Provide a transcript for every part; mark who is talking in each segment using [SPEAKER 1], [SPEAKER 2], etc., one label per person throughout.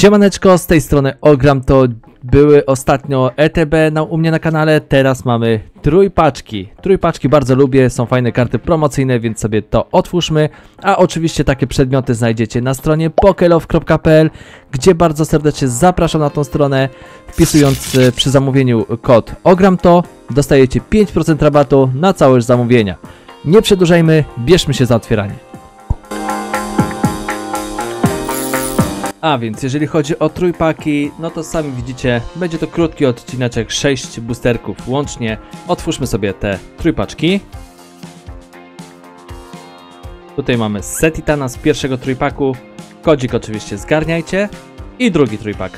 [SPEAKER 1] Siemaneczko, z tej strony Ogram, to były ostatnio ETB u mnie na kanale, teraz mamy trójpaczki. Trójpaczki bardzo lubię, są fajne karty promocyjne, więc sobie to otwórzmy. A oczywiście takie przedmioty znajdziecie na stronie pokelow.pl, gdzie bardzo serdecznie zapraszam na tą stronę. Wpisując przy zamówieniu kod OGRAMTO dostajecie 5% rabatu na całość zamówienia. Nie przedłużajmy, bierzmy się za otwieranie. A więc jeżeli chodzi o trójpaki, no to sami widzicie, będzie to krótki odcineczek, 6 boosterków łącznie. Otwórzmy sobie te trójpaczki. Tutaj mamy set Titana z pierwszego trójpaku, kodzik oczywiście zgarniajcie i drugi trójpak.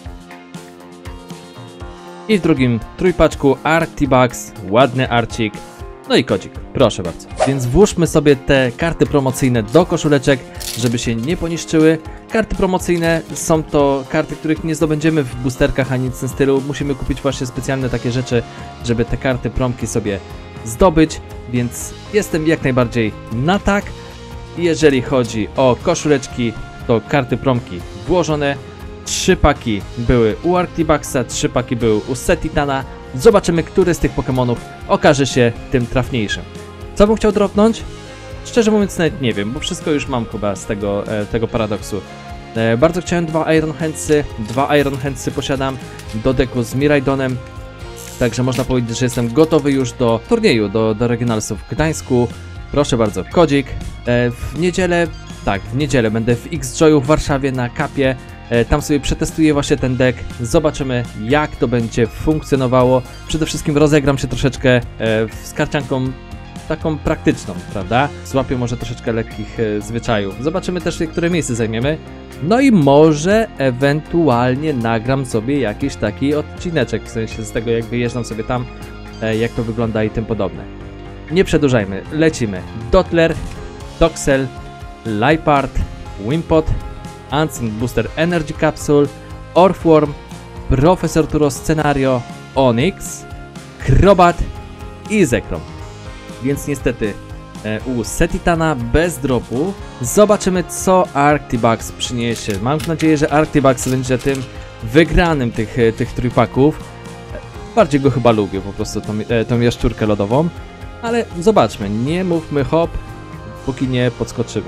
[SPEAKER 1] I w drugim trójpaczku Arctibugs, ładny arcik, no i kodzik, proszę bardzo. Więc włóżmy sobie te karty promocyjne do koszuleczek, żeby się nie poniszczyły. Karty promocyjne są to karty, których nie zdobędziemy w boosterkach ani nic w tym stylu. Musimy kupić właśnie specjalne takie rzeczy, żeby te karty promki sobie zdobyć, więc jestem jak najbardziej na tak. Jeżeli chodzi o koszuleczki, to karty promki włożone. 3 paki były u Arctibugsa, 3 paki były u set Titana. Zobaczymy, który z tych Pokemonów okaże się tym trafniejszym. Co bym chciał dropnąć? Szczerze mówiąc nawet nie wiem, bo wszystko już mam chyba z tego paradoksu. Bardzo chciałem 2 Iron Handsy, 2 Iron Handsy posiadam do deku z Miraidonem. Także można powiedzieć, że jestem gotowy już do turnieju, do Regionalsów w Gdańsku. Proszę bardzo, kodzik. W niedzielę będę w X-Joyu w Warszawie na kapie. Tam sobie przetestuję właśnie ten deck, zobaczymy jak to będzie funkcjonowało. Przede wszystkim rozegram się troszeczkę z karcianką taką praktyczną, prawda? Złapię może troszeczkę lekkich zwyczajów. Zobaczymy też, które miejsce zajmiemy. No i może ewentualnie nagram sobie jakiś taki odcineczek, w sensie z tego jak wyjeżdżam sobie tam, jak to wygląda i tym podobne. Nie przedłużajmy, lecimy. Dottler, Toxel, Liepard, Wimpod, Unseen Booster Energy Capsule, Orthworm, Professor Turo Scenario, Onyx, Crobat i Zekrom. Więc niestety u set Titana bez dropu. Zobaczymy, co Arctibugs przyniesie. Mam nadzieję, że Arctibugs będzie tym wygranym tych trójpaków. Bardziej go chyba lubię, po prostu tą jaszczurkę lodową. Ale zobaczmy, nie mówmy hop, póki nie podskoczymy.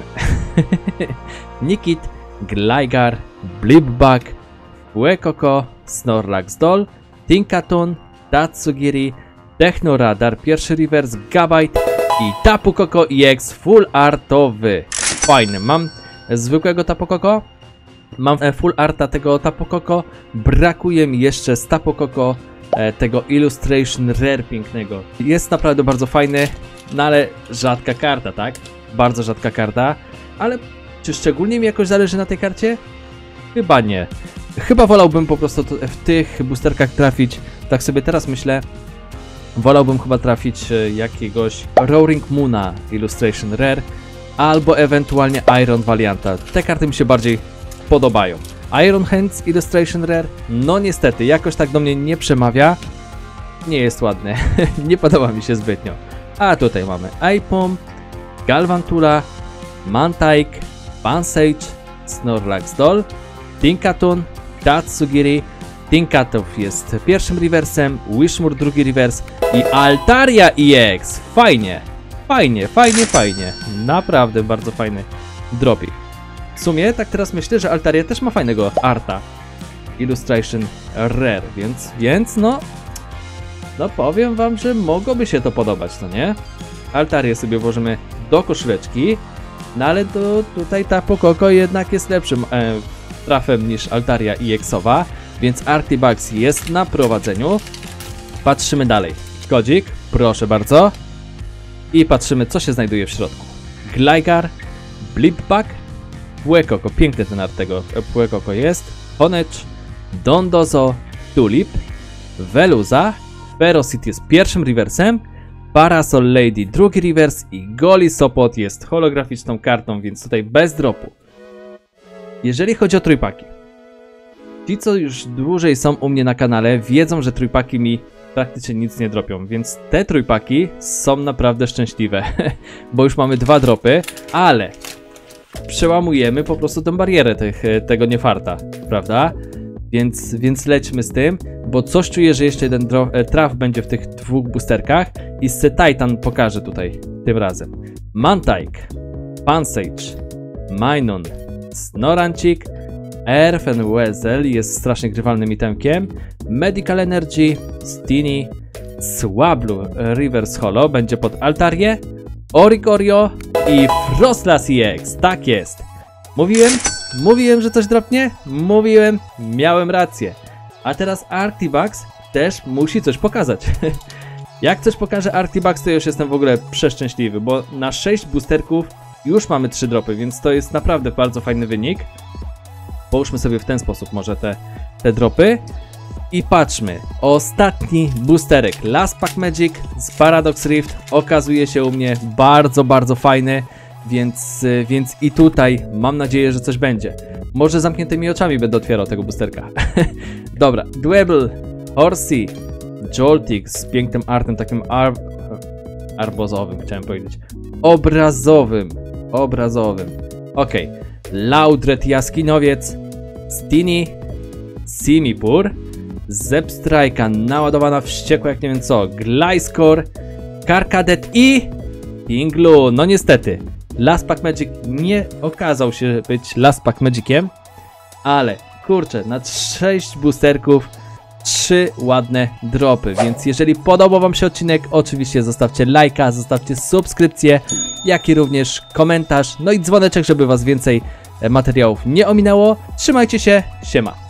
[SPEAKER 1] Nikit, Gligar, Blipbug, Fuecoco, Snorlax Doll, Tinkaton, Tatsugiri, Technoradar, pierwszy reverse, Gabite i Tapu Koko EX full artowy. Fajny, mam zwykłego Tapu Koko, mam full arta tego Tapu Koko, brakuje mi jeszcze z Tapu Koko tego Illustration Rare pięknego. Jest naprawdę bardzo fajny, no ale rzadka karta, tak? Bardzo rzadka karta, ale czy szczególnie mi jakoś zależy na tej karcie? Chyba nie. Chyba wolałbym po prostu w tych boosterkach trafić, tak sobie teraz myślę, wolałbym chyba trafić jakiegoś Roaring Moona Illustration Rare albo ewentualnie Iron Valianta. Te karty mi się bardziej podobają. Iron Hands Illustration Rare, no niestety, jakoś tak do mnie nie przemawia. Nie jest ładne, nie podoba mi się zbytnio. A tutaj mamy Aipom, Galvantula, Mantike, Pansage, Snorlax Doll, Tinkaton, Tatsugiri. Tinkatów jest pierwszym reversem, Wishmur drugi reverse i Altaria EX. Fajnie, fajnie, fajnie, fajnie. Naprawdę bardzo fajny dropik. W sumie tak teraz myślę, że Altaria też ma fajnego arta Illustration Rare, więc no powiem wam, że mogłoby się to podobać, no nie? Altarię sobie włożymy do koszuleczki, no ale tutaj Tapu Koko jednak jest lepszym trafem niż Altaria EX-owa, więc Arctibugs jest na prowadzeniu. Patrzymy dalej. Kodzik, proszę bardzo. I patrzymy, co się znajduje w środku. Gligar, Blipbug, Fuecoco, piękny ten art tego Fuecoco jest, Honedge, Dondozo, Tulip, Veluza, Ferocity jest pierwszym reversem, Parasol Lady drugi reverse i Golisopod jest holograficzną kartą, więc tutaj bez dropu. Jeżeli chodzi o trójpaki, ci co już dłużej są u mnie na kanale wiedzą, że trójpaki mi praktycznie nic nie dropią, więc te trójpaki są naprawdę szczęśliwe, bo już mamy 2 dropy, ale przełamujemy po prostu tę barierę tego niefarta, prawda? Więc lećmy z tym, bo coś czuję, że jeszcze jeden traf będzie w tych 2 boosterkach i Titan pokaże tutaj tym razem. Mantike, Pansage, Minun, Snorancik, Earthen jest strasznie grywalnym itemkiem, Medical Energy, Stini, Swablu, Reverse Holo będzie pod Altarię, Oricorio i Frostlass EX, tak jest. Mówiłem, że coś dropnie? Mówiłem, miałem rację. A teraz Arctibugs też musi coś pokazać. Jak coś pokaże Arctibugs, to już jestem w ogóle przeszczęśliwy, bo na 6 boosterków już mamy 3 dropy, więc to jest naprawdę bardzo fajny wynik. Połóżmy sobie w ten sposób może te dropy. I patrzmy, ostatni boosterek Last Pack Magic z Paradox Rift okazuje się u mnie bardzo fajny, więc i tutaj mam nadzieję, że coś będzie. Może zamkniętymi oczami będę otwierał tego boosterka. Dobra, Dwebble, Horsey, Joltik z pięknym artem, takim arbozowym, chciałem powiedzieć. Obrazowym. Ok, Laudred Jaskinowiec, Stini, Simipur, Zepstrajka naładowana wściekła jak nie wiem co, Gliscor, Karkadet i Pinglu. No niestety, Last Pack Magic nie okazał się być Last Pack Magiciem, ale kurczę, na 6 boosterków 3 ładne dropy, więc jeżeli podobał wam się odcinek, oczywiście zostawcie lajka, zostawcie subskrypcję, jak i również komentarz, no i dzwoneczek, żeby was więcej materiałów nie ominęło. Trzymajcie się, siema!